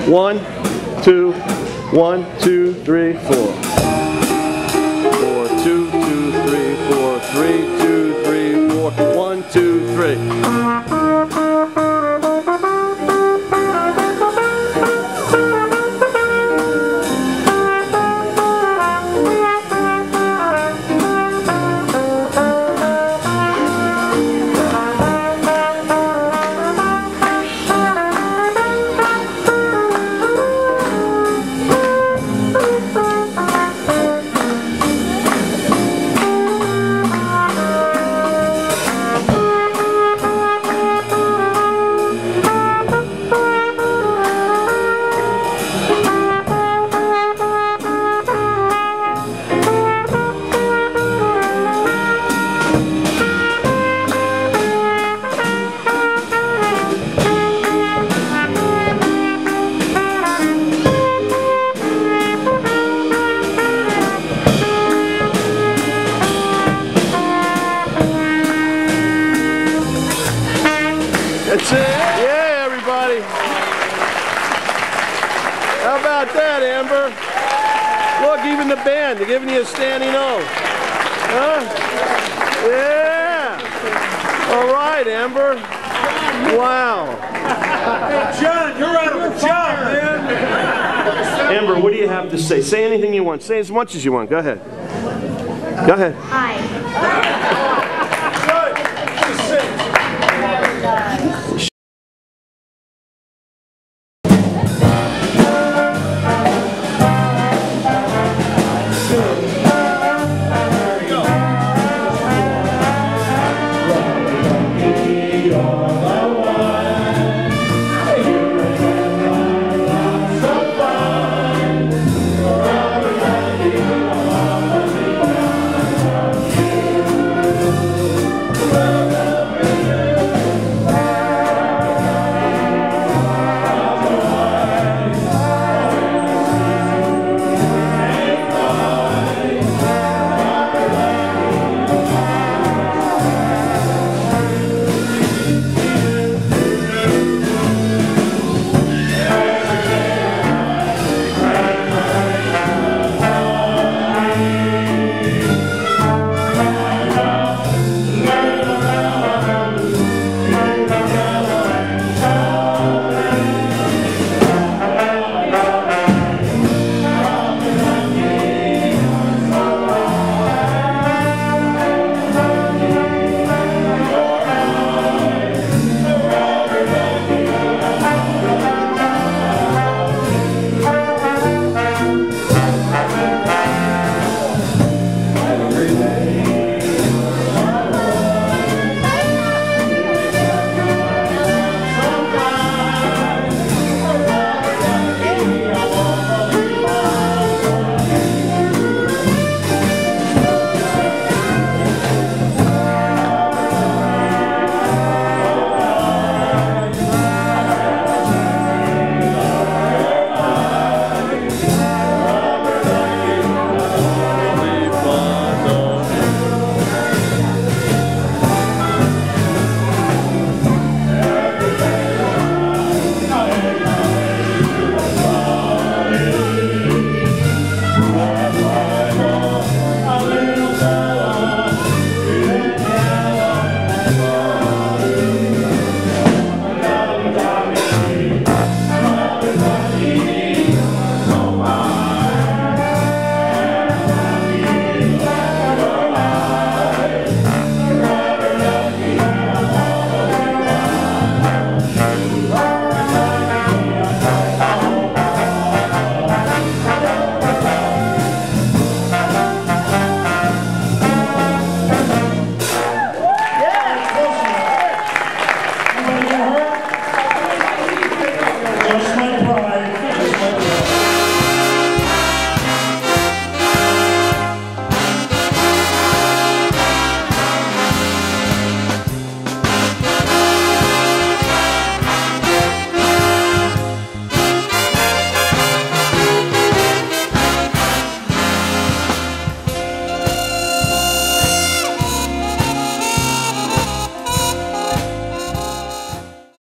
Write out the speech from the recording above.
1, 2, 1, 2, 3, 4. 4, 2, 2, 3, 4, 3, 2, 3, 4. 1, 2, 3. That's it. Yeah, everybody. How about that, Amber? Look, even the band, they're giving you a standing O. Huh? Yeah. All right, Amber. Wow. Hey, John, you're out of a job, man. Amber, what do you have to say? Say anything you want. Say as much as you want. Go ahead. Go ahead. Hi.